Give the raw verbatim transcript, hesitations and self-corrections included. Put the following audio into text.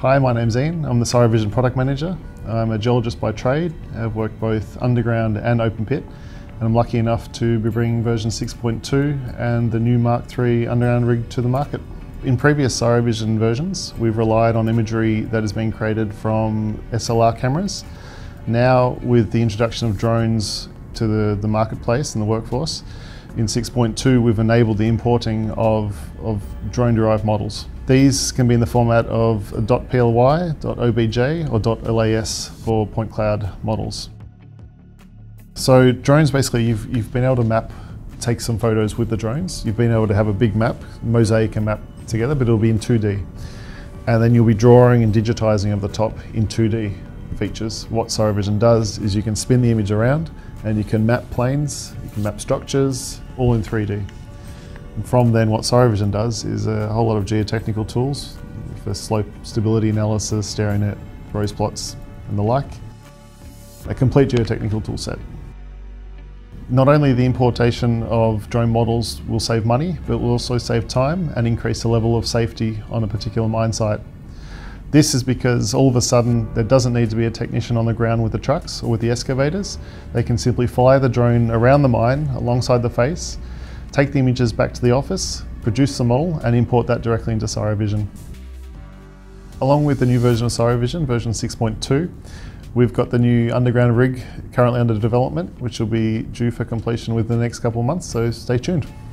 Hi, my name's Ian. I'm the Sirovision product manager. I'm a geologist by trade. I've worked both underground and open pit, and I'm lucky enough to be bringing version six point two and the new Mark three underground rig to the market. In previous Sirovision versions, we've relied on imagery that has been created from S L R cameras. Now, with the introduction of drones to the, the marketplace and the workforce, in six point two we've enabled the importing of, of drone-derived models. These can be in the format of .ply, .obj or .las for point cloud models. So drones, basically, you've, you've been able to map, take some photos with the drones. You've been able to have a big map, mosaic and map together, but it'll be in two D. And then you'll be drawing and digitizing of the top in two D features. What Sirovision does is you can spin the image around and you can map planes, you can map structures, all in three D. And from then, what Sirovision does is a whole lot of geotechnical tools for slope stability analysis, stereo-net, rose plots, and the like. A complete geotechnical tool set. Not only the importation of drone models will save money, but will also save time and increase the level of safety on a particular mine site. This is because all of a sudden there doesn't need to be a technician on the ground with the trucks or with the excavators. They can simply fly the drone around the mine alongside the face, take the images back to the office, produce the model and import that directly into Sirovision. Along with the new version of Sirovision, version six point two, we've got the new underground rig currently under development, which will be due for completion within the next couple of months, so stay tuned.